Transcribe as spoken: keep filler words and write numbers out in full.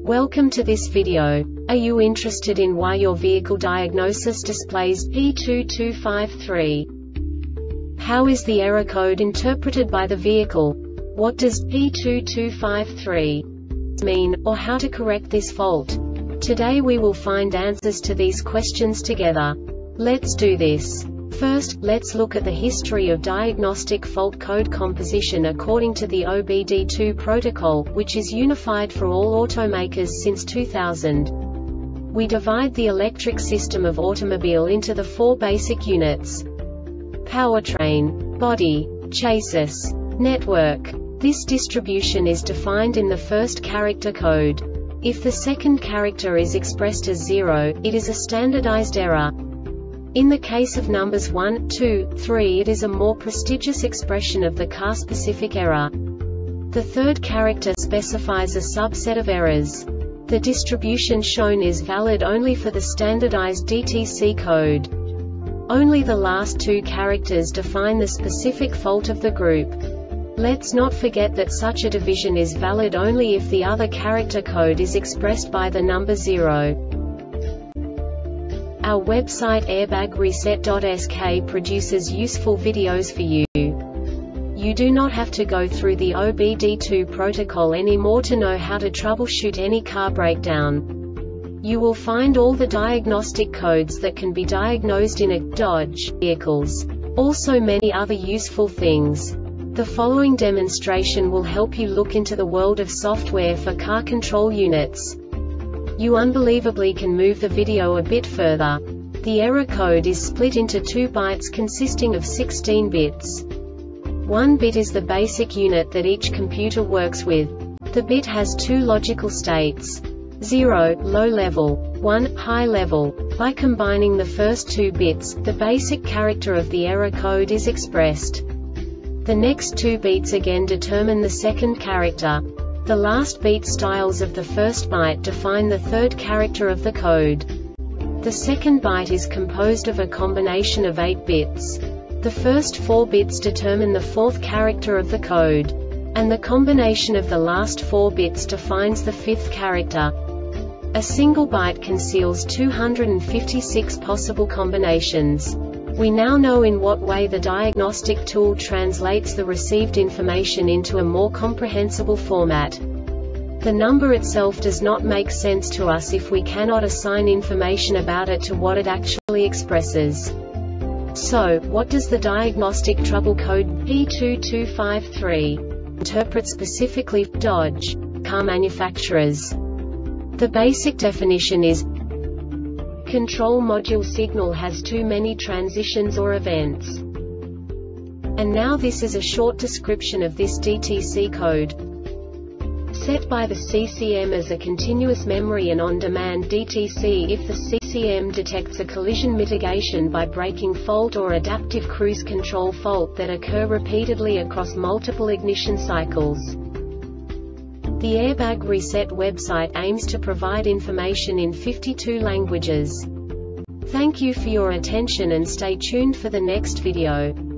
Welcome to this video. Are you interested in why your vehicle diagnosis displays P two two five three? How is the error code interpreted by the vehicle? What does P two two five three mean, or how to correct this fault? Today we will find answers to these questions together. Let's do this. First, let's look at the history of diagnostic fault code composition according to the O B D two protocol, which is unified for all automakers since two thousand. We divide the electric system of automobile into the four basic units: powertrain, body, chassis, network. This distribution is defined in the first character code. If the second character is expressed as zero, it is a standardized error. In the case of numbers one, two, three, it is a more prestigious expression of the car-specific error. The third character specifies a subset of errors. The distribution shown is valid only for the standardized D T C code. Only the last two characters define the specific fault of the group. Let's not forget that such a division is valid only if the other character code is expressed by the number zero. Our website airbag reset dot S K produces useful videos for you. You do not have to go through the O B D two protocol anymore to know how to troubleshoot any car breakdown. You will find all the diagnostic codes that can be diagnosed in a Dodge vehicles. Also many other useful things. The following demonstration will help you look into the world of software for car control units. You unbelievably can move the video a bit further. The error code is split into two bytes consisting of sixteen bits. One bit is the basic unit that each computer works with. The bit has two logical states: zero, low level, one, high level. By combining the first two bits, the basic character of the error code is expressed. The next two beats again determine the second character. The last beat styles of the first byte define the third character of the code. The second byte is composed of a combination of eight bits. The first four bits determine the fourth character of the code. And the combination of the last four bits defines the fifth character. A single byte conceals two hundred fifty-six possible combinations. We now know in what way the diagnostic tool translates the received information into a more comprehensible format. The number itself does not make sense to us if we cannot assign information about it to what it actually expresses. So, what does the diagnostic trouble code P two two five three interpret specifically for Dodge car manufacturers? The basic definition is: control module signal has too many transitions or events. And now this is a short description of this D T C code. Set by the C C M as a continuous memory and on-demand D T C if the C C M detects a collision mitigation by braking fault or adaptive cruise control fault that occur repeatedly across multiple ignition cycles. The Airbag Reset website aims to provide information in fifty-two languages. Thank you for your attention and stay tuned for the next video.